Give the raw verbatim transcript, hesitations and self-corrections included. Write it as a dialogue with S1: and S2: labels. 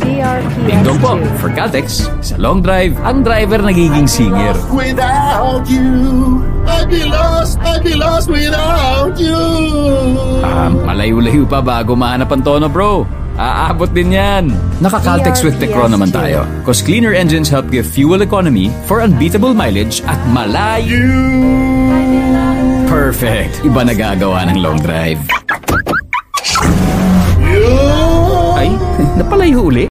S1: D R P S
S2: Dingdong po, for Caltex, sa long drive, ang driver nagiging singer.
S3: Without you, I'd be lost, I'd be lost without you.
S2: Ah, malayo-layo pa bago mahanap ang tono, bro. Aabot din yan. Naka-Caltex with Tecron naman tayo. Cause cleaner engines help give fuel economy for unbeatable mileage at malayo. Perfect. Iba nagagawa ng long drive. Ay, napalayo uli.